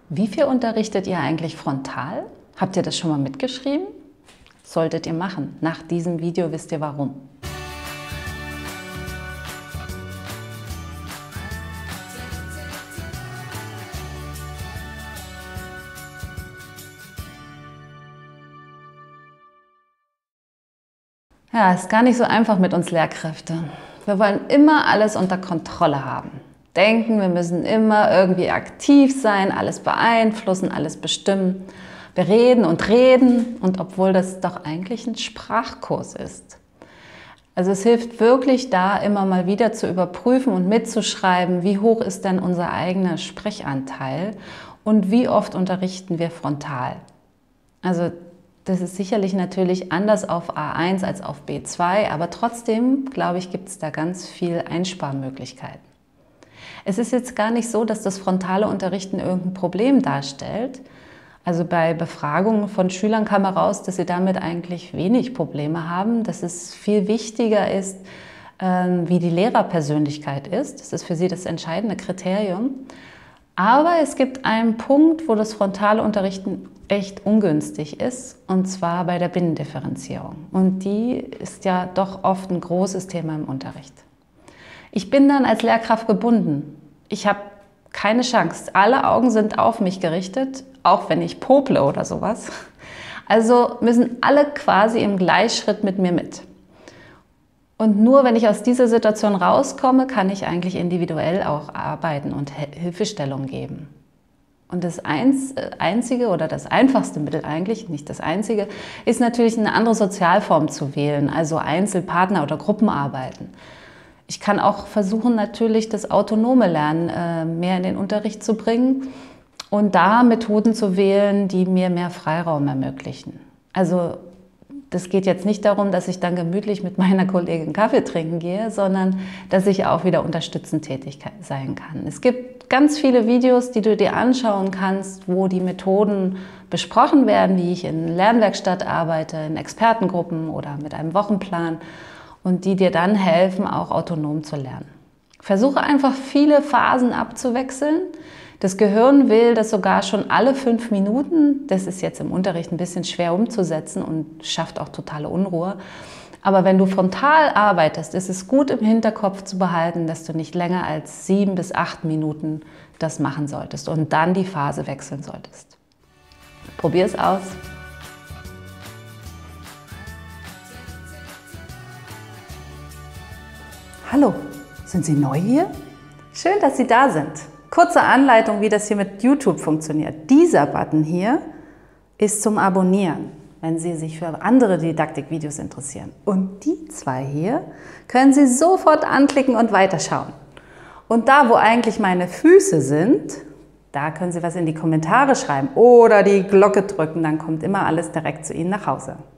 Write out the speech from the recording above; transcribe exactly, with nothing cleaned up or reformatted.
Wie viel unterrichtet ihr eigentlich frontal? Habt ihr das schon mal mitgeschrieben? Solltet ihr machen. Nach diesem Video wisst ihr warum. Ja, ist gar nicht so einfach mit uns Lehrkräften. Wir wollen immer alles unter Kontrolle haben. Denken, wir müssen immer irgendwie aktiv sein, alles beeinflussen, alles bestimmen. Wir reden und reden, und obwohl das doch eigentlich ein Sprachkurs ist. Also es hilft wirklich da, immer mal wieder zu überprüfen und mitzuschreiben, wie hoch ist denn unser eigener Sprechanteil und wie oft unterrichten wir frontal. Also das ist sicherlich natürlich anders auf A eins als auf B zwei, aber trotzdem, glaube ich, gibt es da ganz viel Einsparmöglichkeiten. Es ist jetzt gar nicht so, dass das frontale Unterrichten irgendein Problem darstellt. Also bei Befragungen von Schülern kam heraus, dass sie damit eigentlich wenig Probleme haben, dass es viel wichtiger ist, wie die Lehrerpersönlichkeit ist. Das ist für sie das entscheidende Kriterium. Aber es gibt einen Punkt, wo das frontale Unterrichten echt ungünstig ist, und zwar bei der Binnendifferenzierung. Und die ist ja doch oft ein großes Thema im Unterricht. Ich bin dann als Lehrkraft gebunden. Ich habe keine Chance. Alle Augen sind auf mich gerichtet, auch wenn ich pople oder sowas. Also müssen alle quasi im Gleichschritt mit mir mit. Und nur wenn ich aus dieser Situation rauskomme, kann ich eigentlich individuell auch arbeiten und Hilfestellung geben. Und das Einzige oder das einfachste Mittel eigentlich, nicht das Einzige, ist natürlich eine andere Sozialform zu wählen, also Einzelpartner- oder Gruppenarbeiten. Ich kann auch versuchen, natürlich das autonome Lernen mehr in den Unterricht zu bringen und da Methoden zu wählen, die mir mehr Freiraum ermöglichen. Also das geht jetzt nicht darum, dass ich dann gemütlich mit meiner Kollegin Kaffee trinken gehe, sondern dass ich auch wieder unterstützend tätig sein kann. Es gibt ganz viele Videos, die du dir anschauen kannst, wo die Methoden besprochen werden, wie ich in Lernwerkstatt arbeite, in Expertengruppen oder mit einem Wochenplan, und die dir dann helfen, auch autonom zu lernen. Versuche einfach viele Phasen abzuwechseln. Das Gehirn will das sogar schon alle fünf Minuten. Das ist jetzt im Unterricht ein bisschen schwer umzusetzen und schafft auch totale Unruhe. Aber wenn du frontal arbeitest, ist es gut im Hinterkopf zu behalten, dass du nicht länger als sieben bis acht Minuten das machen solltest und dann die Phase wechseln solltest. Probier es aus. Hallo, sind Sie neu hier? Schön, dass Sie da sind. Kurze Anleitung, wie das hier mit YouTube funktioniert. Dieser Button hier ist zum Abonnieren, wenn Sie sich für andere Didaktikvideos interessieren. Und die zwei hier können Sie sofort anklicken und weiterschauen. Und da, wo eigentlich meine Füße sind, da können Sie was in die Kommentare schreiben oder die Glocke drücken, dann kommt immer alles direkt zu Ihnen nach Hause.